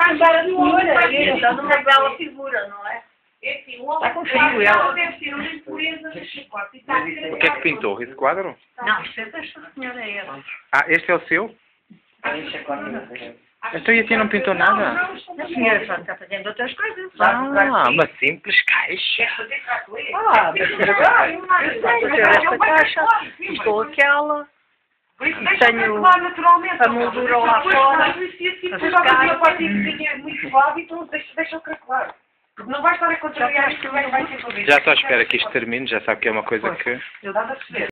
ajudar a senhora. Então não é bela figura, não é? Está com frio ela. O que é que pintou? Esse quadro? Não, isto é desta senhora aí. Ah, este é o seu? Então e a tia não pintou nada? A senhora só está fazendo outras coisas. Ah, uma simples caixa. Ah, mas fazer esta caixa, estou aquela, tenho a moldura lá fora, muito suave, então deixa-o craquelar. Porque não vai estar a contrariar isto, vai ser. Já estou à espera que isto termine, já sabe que é uma coisa que... Eu dava a perceber.